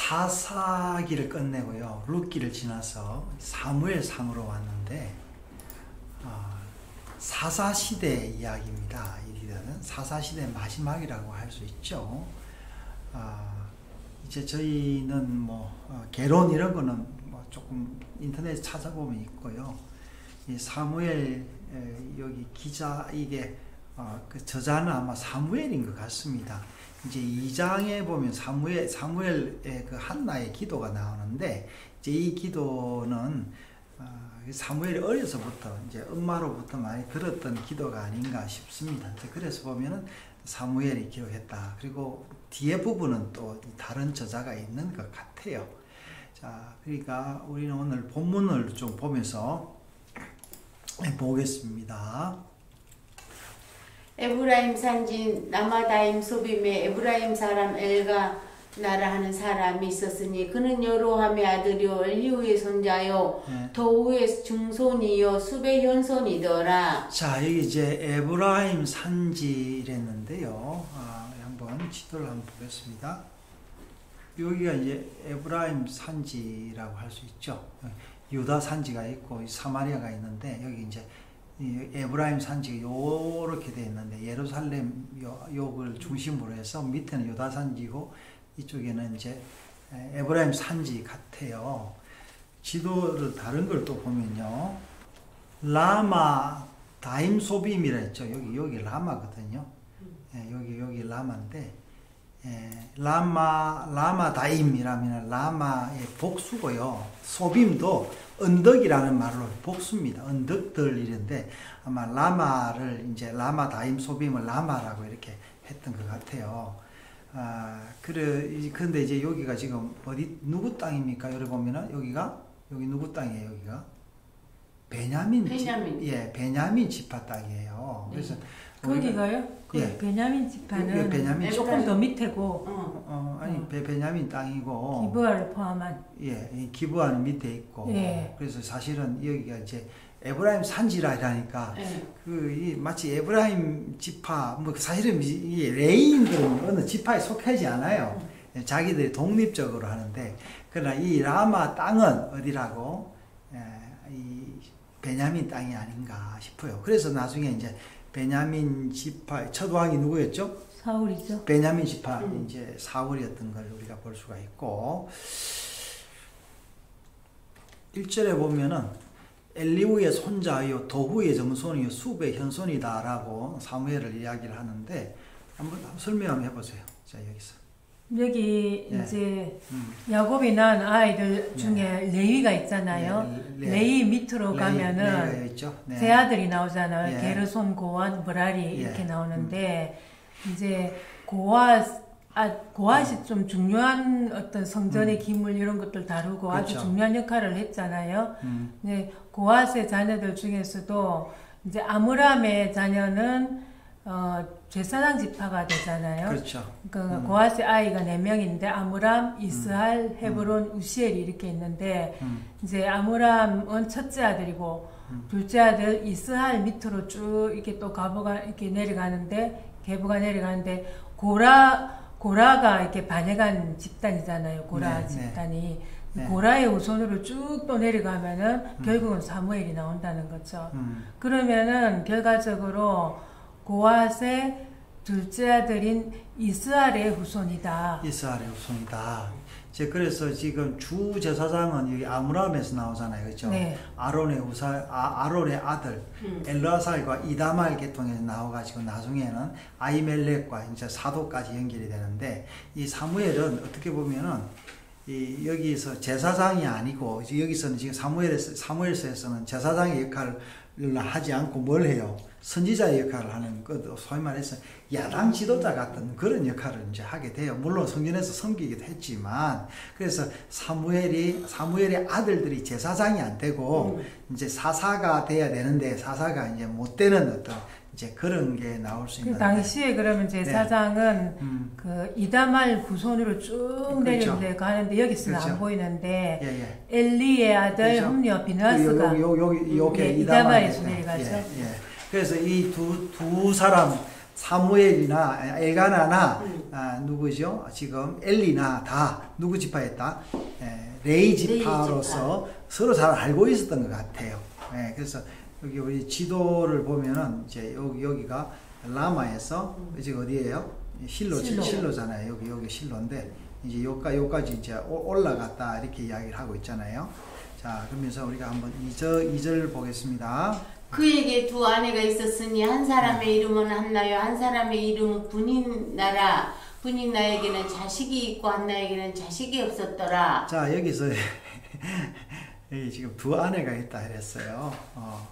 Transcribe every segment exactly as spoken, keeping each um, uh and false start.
사사기를 끝내고요. 룻기를 지나서 사무엘 상으로 왔는데 어, 사사시대 이야기입니다. 이들은 사사시대 마지막이라고 할 수 있죠. 어, 이제 저희는 뭐 어, 개론 이런 거는 뭐 조금 인터넷에 찾아보면 있고요. 이 사무엘 에, 여기 기자 이게 어, 그 저자는 아마 사무엘인 것 같습니다. 이제 이 장에 보면 사무엘, 사무엘의 그 한나의 기도가 나오는데, 이제 이 기도는, 어, 사무엘이 어려서부터, 이제 엄마로부터 많이 들었던 기도가 아닌가 싶습니다. 그래서 보면은 사무엘이 기록했다. 그리고 뒤에 부분은 또 다른 저자가 있는 것 같아요. 자, 그러니까 우리는 오늘 본문을 좀 보면서 보겠습니다. 에브라임 산지 나마다임 소빔에 에브라임 사람 엘가 나라 하는 사람이 있었으니 그는 여로함의 아들이요 엘리후의 손자요 네. 도우의 중손이요 수베 현손이더라. 자, 여기 이제 에브라임 산지랬는데요. 아, 한번 지도를 한번 보겠습니다. 여기가 이제 에브라임 산지라고 할 수 있죠. 유다 산지가 있고 사마리아가 있는데, 여기 이제 이 에브라임 산지가 요렇게 되어 있는데, 예루살렘 욕을 중심으로 해서 밑에는 유다 산지고 이쪽에는 이제 에브라임 산지 같아요. 지도를 다른 걸 또 보면요, 라마 다임 소빔이라 했죠. 여기 여기 라마거든요. 예, 여기 여기 라마인데, 예, 라마 라마 다임이라면 라마의 복수고요. 소빔도 언덕이라는 말로 복수입니다. 언덕들 이런데 아마 라마를 이제 라마 다임 소빔을 라마라고 이렇게 했던 것 같아요. 아, 그래, 근데 이제 여기가 지금 어디, 누구 땅입니까? 여기 보면은 여기가, 여기 누구 땅이에요, 여기가? 베냐민. 베냐민. 지, 예, 베냐민 지파 땅이에요. 그래서. 네. 거기가요? 그 예. 베냐민 지파는 베냐민 조금 더 밑에고. 어, 어 아니, 어. 베, 베냐민 땅이고. 기브아를 포함한. 예, 기브아는 밑에 있고. 예. 그래서 사실은 여기가 이제 에브라임 산지라니까, 네. 그, 이, 마치 에브라임 지파, 뭐, 사실은 이 레이인들은 어느 지파에 속하지 않아요. 음. 자기들이 독립적으로 하는데, 그러나 이 라마 땅은 어디라고, 에, 이, 베냐민 땅이 아닌가 싶어요. 그래서 나중에 이제, 베냐민 지파, 첫 왕이 누구였죠? 사울이죠. 베냐민 지파, 음. 이제 사울이었던 걸 우리가 볼 수가 있고, 일 절에 보면은, 엘리후의 손자요 도후의 정손이요 수베 현손이다라고 사무엘을 이야기를 하는데, 한번, 한번 설명 한번 해보세요. 자, 여기서 여기 예. 이제 음. 야곱이 낳은 아이들 중에 예. 레위가 있잖아요. 예. 레위 밑으로 레위, 가면은 네. 세 아들이 나오잖아요. 예. 게르손, 고앗, 브라리 이렇게 예. 나오는데 음. 이제 고앗 아, 고앗이 좀 중요한 어떤 성전의 음. 기물 이런 것들 다루고 그렇죠. 아주 중요한 역할을 했잖아요. 음. 이제 고앗의 자녀들 중에서도 이제 아므람의 자녀는 어, 제사장 지파가 되잖아요. 그렇죠. 그 음. 고앗의 아이가 네 명인데 아므람, 이스할, 음. 헤브론, 음. 우시엘이 이렇게 있는데 음. 이제 아므람은 첫째 아들이고 음. 둘째 아들 이스할 밑으로 쭉 이렇게 또 가보가 이렇게 내려가는데 계부가 내려가는데 고라 고라가 이렇게 반해간 집단이잖아요. 고라 네, 집단이. 네. 고라의 후손으로 쭉 또 내려가면은 음. 결국은 사무엘이 나온다는 거죠. 음. 그러면은 결과적으로 고앗의 둘째 아들인 이스할의 후손이다. 이스할의 후손이다. 이제 그래서 지금 주 제사장은 여기 아므람에서 나오잖아요. 그렇죠? 네. 아론의 우사, 아, 아론의 아들 음. 엘르아살과 이다말 계통에서 나와가지고 나중에는 아히멜렉과 이제 사도까지 연결이 되는데, 이 사무엘은 어떻게 보면은 이 여기서 제사장이 아니고 여기서는 지금 사무엘에서 사무엘서에서는 제사장의 역할을 하지 않고 뭘 해요? 선지자의 역할을 하는 것, 소위 말해서 야당 지도자 같은 그런 역할을 이제 하게 돼요. 물론 성전에서 섬기기도 했지만, 그래서 사무엘이, 사무엘의 아들들이 제사장이 안 되고, 음. 이제 사사가 돼야 되는데, 사사가 이제 못 되는 어떤, 이제 그런 게 나올 수 있는데. 그 당시에 그러면 제사장은, 네. 음. 그 이다말 후손으로 쭉 그렇죠. 내려가는데, 여기서는 그렇죠. 안 보이는데, 예, 예. 엘리의 아들 그렇죠. 홈리와 비느하스가, 요, 요, 요, 요, 예, 이다말에서 내려가죠. 예, 예. 그래서 이 두, 두 사람, 사무엘이나 엘가나나 음. 아, 누구죠? 지금 엘리나 다 누구 지파였다? 예, 레이 지파로서 서로 잘 알고 있었던 것 같아요. 예, 그래서 여기 우리 지도를 보면은 이제 여기 여기가 라마에서 음. 지금 어디예요? 실로 실로. 실로잖아요. 여기 여기 실로인데 이제 여기까 여기까지 이제 올라갔다 이렇게 이야기를 하고 있잖아요. 자, 그러면서 우리가 한번 이 절 이 절 보겠습니다. 그에게 두 아내가 있었으니 한 사람의 이름은 한나요 한 사람의 이름은 분인나라. 분인나에게는 자식이 있고 한나에게는 자식이 없었더라. 자, 여기서 여기 지금 두 아내가 있다 그랬어요. 어.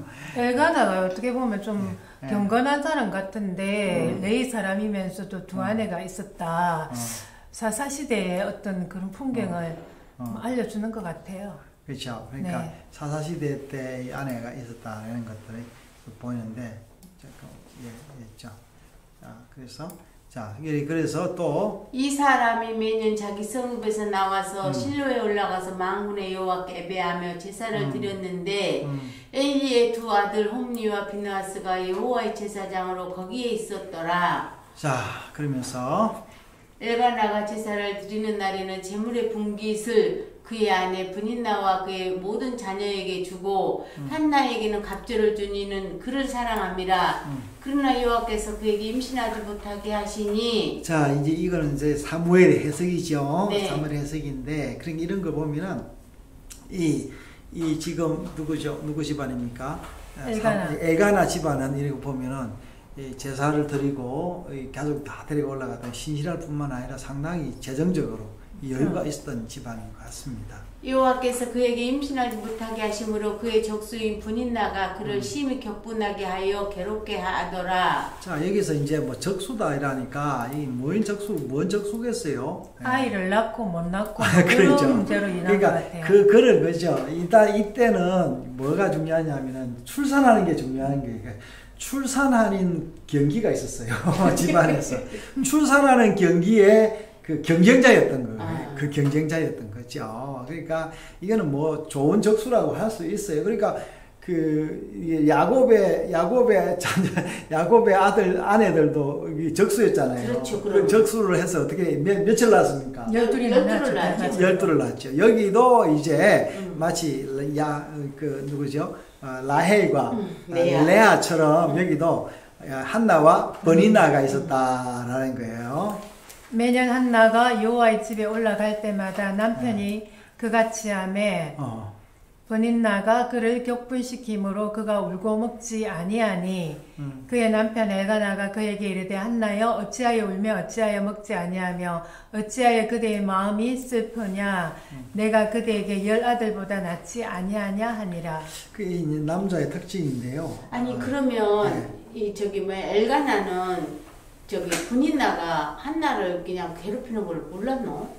엘가나가 어떻게 보면 좀 네. 경건한 사람 같은데 음. 레이 사람이면서도 두 음. 아내가 있었다. 어. 사사시대의 어떤 그런 풍경을 어. 좀 알려주는 것 같아요. 그렇죠. 그러니까 네. 사사시대 때 이 아내가 있었다는 것들이 보이는데, 잠깐, 예, 있죠. 자, 그래서, 자, 그래서 또, 이 사람이 매년 자기 성읍에서 나와서 음. 실로에 올라가서 만군의 여호와께 예배하며 제사를 음. 드렸는데 음, 엘리의 두 아들 홈니와 비느하스가 여호와의 제사장으로 거기에 있었더라. 자, 그러면서, 엘가나가 제사를 드리는 날에는 제물의 분깃을 그의 아내 분인나와 그의 모든 자녀에게 주고 음. 한나에게는 갑절을 준 이는 그를 사랑함이라. 음. 그러나 여호와께서 그에게 임신하지 못하게 하시니. 자, 이제 이거는 이제 사무엘의 해석이죠. 네. 사무엘의 해석인데, 그러니까 이런 거 보면은, 이, 이 지금 누구죠? 누구 집안입니까? 엘가나. 사- 엘가나 집안은 이렇게 보면은, 이 제사를 드리고, 이 가족 다 데리고 올라갔던 신실할 뿐만 아니라 상당히 재정적으로 여유가 있었던 집안인 것 같습니다. 여호와께서 그에게 임신하지 못하게 하심으로 그의 적수인 분인나가 그를 음. 심히 격분하게 하여 괴롭게 하더라. 자, 여기서 이제 뭐 적수다 이라니까, 이 뭔 적수, 뭔 적수겠어요? 예. 아이를 낳고 못 낳고 아, 그런 그렇죠. 문제로 인한 그러니까 것 같아요. 그 그런 거죠. 이따 이때는 뭐가 중요하냐면은 출산하는 게 중요한 게 그러니까 출산하는 경기가 있었어요. 집안에서 출산하는 경기에 그 경쟁자였던 거예요. 아. 그 경쟁자였던 거죠. 그러니까 이거는 뭐 좋은 적수라고 할 수 있어요. 그러니까 그 이게 야곱의 야곱의 자녀 야곱의 아들 아내들도 이 적수였잖아요. 그렇죠, 그 그럼. 적수를 해서 어떻게 몇 며칠 낳았습니까? 열둘이나 열둘을 낳았죠. 낳았죠. 열두를 낳았죠. 여기도 이제 음. 마치 야 그 누구죠? 어, 라헬과 음, 어, 레아. 레아처럼 여기도 한나와 버니나가 있었다라는 거예요. 매년 한나가 여호와의 집에 올라갈 때마다 남편이 그같이 하매 어. 버닌나가 그를 격분시키므로 그가 울고 먹지 아니하니 음. 그의 남편 엘가나가 그에게 이르되 한나여 어찌하여 울며 어찌하여 먹지 아니하며 어찌하여 그대의 마음이 슬프냐 내가 그대에게 열 아들보다 낫지 아니하냐 하니라. 그 이제 남자의 특징인데요. 아니 어, 그러면 네. 이 저기 뭐 엘가나는 저기 분인나가 한나를 그냥 괴롭히는 걸 몰랐노?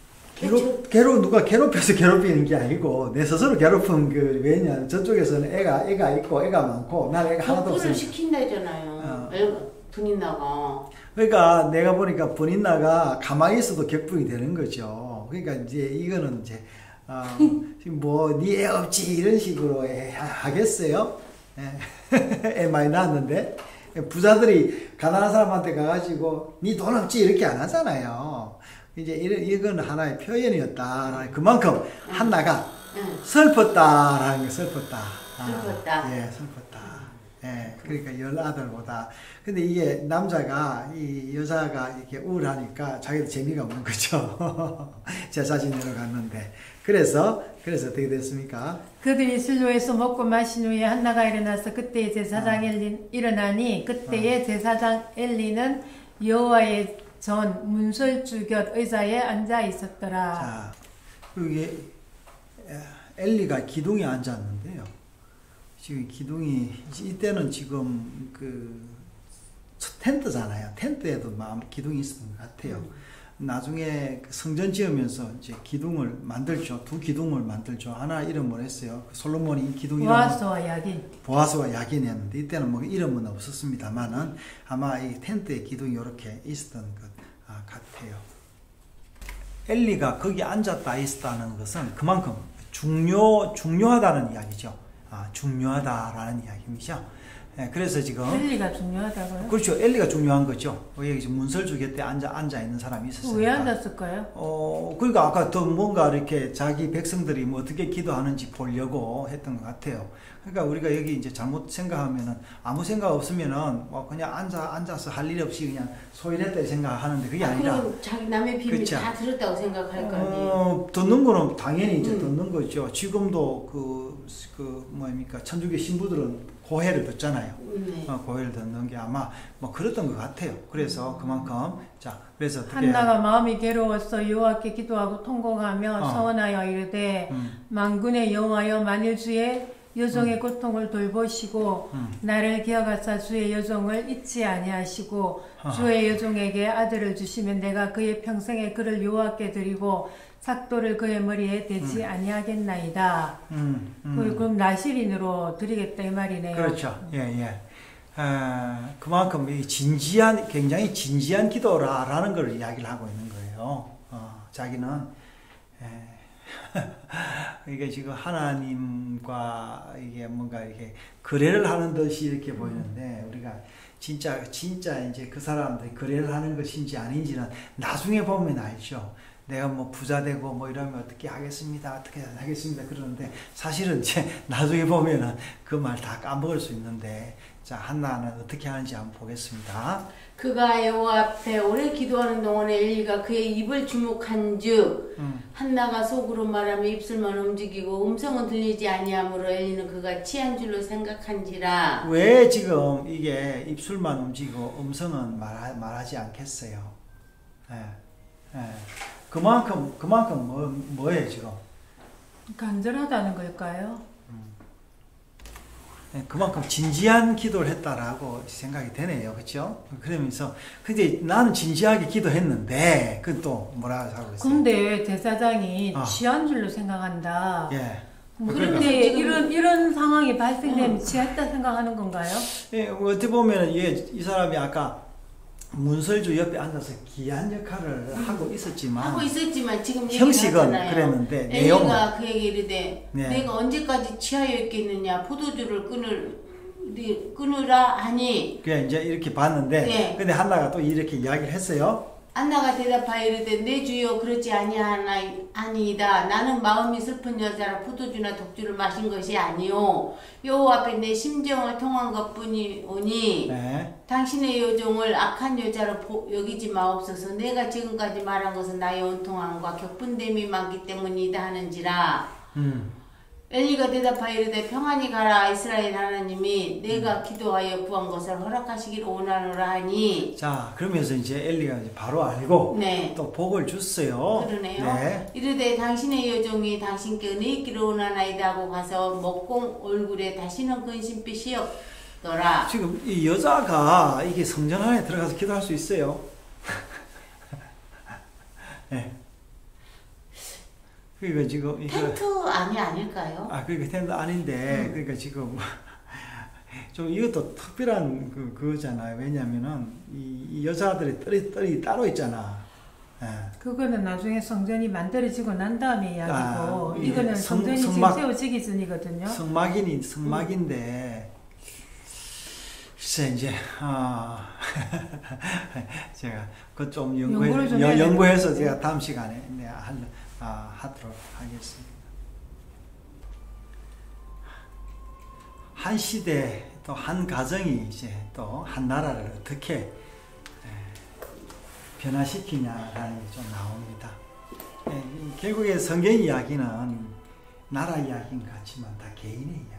괴롭, 괴롭, 누가 괴롭혀서 괴롭히는 게 아니고, 내 스스로 괴롭힌 그, 왜냐, 저쪽에서는 애가, 애가 있고, 애가 많고, 난 애가 하나도 격분을 없어요. 시킨다잖아요. 어. 엘- 분인나가. 그러니까 내가 보니까 본인나가 가만히 있어도 격분이 되는 거죠. 그러니까 이제 이거는 이제, 어, 뭐, 니 애 없지, 이런 식으로 애 하겠어요? 애, 애 많이 낳았는데. 부자들이 가난한 사람한테 가가지고, 니 돈 없지, 이렇게 안 하잖아요. 이제 이런, 이건 하나의 표현이었다. 그만큼 한나가 응. 슬펐다라는 게 슬펐다. 아, 슬펐다. 예, 슬펐다. 예, 그러니까 열 아들보다. 근데 이게 남자가, 이 여자가 이렇게 우울하니까 자기도 재미가 없는 거죠. 제사 지내러 갔는데. 그래서, 그래서 어떻게 됐습니까? 그들이 실로에서 먹고 마신 후에 한나가 일어나서 그때의 제사장 엘리 일어나니 그때의 제사장 엘리는 여호와의 전 문설주 곁 의자에 앉아 있었더라. 자, 여기 엘리가 기둥에 앉았는데요. 지금 기둥이, 이때는 지금 그 텐트잖아요. 텐트에도 마음 기둥이 있었던 것 같아요. 나중에 성전 지으면서 이제 기둥을 만들죠. 두 기둥을 만들죠. 하나 이름을 했어요. 솔로몬이 이 기둥 이름을 보아스와 야긴. 보아스와 야긴이었는데 이때는 뭐 이름은 없었습니다만은 아마 이 텐트에 기둥이 이렇게 있었던 것 아, 같아요. 엘리가 거기 앉았다 있었다는 것은 그만큼 중요 중요하다는 이야기죠. 아, 중요하다라는 이야기이죠. 예, 그래서 지금 엘리가 중요하다고요? 그렇죠. 엘리가 중요한 거죠. 여기 지금 문설주 곁에 앉아 앉아 있는 사람이 있었어요. 왜 앉았을까요? 어, 그러니까 아까 더 뭔가 이렇게 자기 백성들이 뭐 어떻게 기도하는지 보려고 했던 것 같아요. 그러니까 우리가 여기 이제 잘못 생각하면은 아무 생각 없으면은 뭐 그냥 앉아 앉아서 할 일 없이 그냥 소일했다 생각하는데 그게 아니라 그럼 자기 남의 비밀 그쵸. 다 들었다고 생각할 거 아니에요. 어, 듣는 거는 당연히 이제 음. 듣는 거죠. 지금도 그, 그, 뭡니까, 천주교 신부들은 고해를 듣잖아요. 네. 어, 고해를 듣는 게 아마 뭐 그랬던 것 같아요. 그래서 그만큼, 자, 그래서 어떻게. 한나가 마음이 괴로워서 여호와께 기도하고 통곡하며 어. 서원하여 이르되 음, 만군의 여호와여 만일 주의 여종의 고통을 돌보시고 음. 나를 기억하사 주의 여종을 잊지 아니하시고 아하. 주의 여종에게 아들을 주시면 내가 그의 평생에 그를 여호와께 드리고 삭도를 그의 머리에 대지 음. 아니하겠나이다. 음, 음. 그- 그럼 나실인으로 드리겠다 이 말이네요. 그렇죠. 예, 예. 아, 그만큼 이 진지한, 굉장히 진지한 기도라라는 걸 이야기를 하고 있는 거예요. 어, 자기는, 예. 이게 지금 하나님과 이게 뭔가 이렇게 거래를 하는 듯이 이렇게 보이는데, 우리가 진짜, 진짜 이제 그 사람들이 거래를 하는 것인지 아닌지는 나중에 보면 알죠. 내가 뭐 부자 되고 뭐 이러면 어떻게 하겠습니다. 어떻게 하겠습니다. 그러는데 사실은 이제 나중에 보면은 그 말 다 까먹을 수 있는데, 자, 한나는 어떻게 하는지 한번 보겠습니다. 그가 여호와 앞에 오래 기도하는 동안에 엘리가 그의 입을 주목한즉 음. 한나가 속으로 말하며 입술만 움직이고 음성은 들리지 아니하므로 엘리는 그가 취한 줄로 생각한지라. 왜 지금 이게 입술만 움직이고 음성은 말하, 말하지 않겠어요? 예, 예. 그만큼, 그만큼 뭐, 뭐예요, 지금? 간절하다는 걸까요? 예, 그만큼 진지한 기도를 했다라고 생각이 되네요. 그렇죠? 그러면서 근데 나는 진지하게 기도했는데 그건 또 뭐라 하고 있어요? 근데 대사장이 어. 취한 줄로 생각한다. 예. 그런데 그러니까. 이런 이런 상황이 발생되면 어. 취했다 생각하는 건가요? 예, 어떻게 보면 예, 이 사람이 아까 문설주 옆에 앉아서 귀한 역할을 하고 있었지만 하고 있었지만 지금 형식은 얘기하잖아요. 그랬는데 내용은 엘리가 그에게 이르되 네. 내가 언제까지 취하여 있겠느냐 포도주를 끊을 끊으라 하니 그냥 이제 이렇게 봤는데 네. 근데 한나가 또 이렇게 이야기를 했어요. 안나가 대답하여 이르되 내 주여 그렇지 아니하나이다. 나는 마음이 슬픈 여자라 포도주나 독주를 마신 것이 아니오. 여호와 앞에 내 심정을 통한 것뿐이오니 네. 당신의 여종을 악한 여자로 보, 여기지 마옵소서. 내가 지금까지 말한 것은 나의 온통함과 격분됨이 많기 때문이다 하는지라. 음. 엘리가 대답하여 이르되 평안히 가라. 이스라엘 하나님이 내가 기도하여 구한 것을 허락하시기를 원하노라 하니. 자, 그러면서 이제 엘리가 이제 바로 알고 네. 또 복을 줬어요. 그러네요. 네. 이르되 당신의 여종이 당신께 은혜 있기를 원하나이다 하고 가서 먹공 얼굴에 다시는 근심빛이 없더라. 지금 이 여자가 이게 성전 안에 들어가서 기도할 수 있어요. 네. 그러니까 지금 이거 텐트 안이 아닐까요? 아 그러니까 텐트 아닌데 음. 그러니까 지금 좀 이것도 특별한 그 그거잖아요. 왜냐면은 이, 이 여자들의 뜰이 뜰이 따로 있잖아. 예. 그거는 나중에 성전이 만들어지고 난 다음에 이야기고 아, 이게 이거는 성- 성전이 성막- 지금 세워지기 전이거든요. 성막이니 성막인데 글쎄 이제 아 제가 그 좀 연구를 연구해 좀 연- 해야 연구해서 되는데. 제가 다음 시간에 네, 할, 아, 하도록 하겠습니다. 한 시대 또 한 가정이 이제 또 한 나라를 어떻게 에, 변화시키냐라는 게 좀 나옵니다. 예, 결국에 성경 이야기는 나라 이야기인 같지만 다 개인의 이야기.